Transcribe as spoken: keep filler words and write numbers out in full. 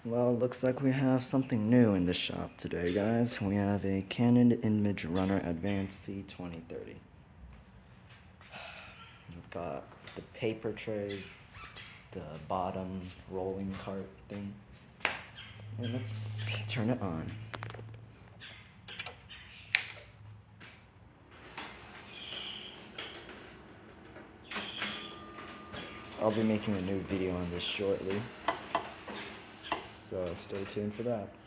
Well, it looks like we have something new in the shop today, guys. We have a Canon imageRUNNER Advance C twenty thirty. We've got the paper trays, the bottom rolling cart thing. And let's turn it on. I'll be making a new video on this shortly, so stay tuned for that.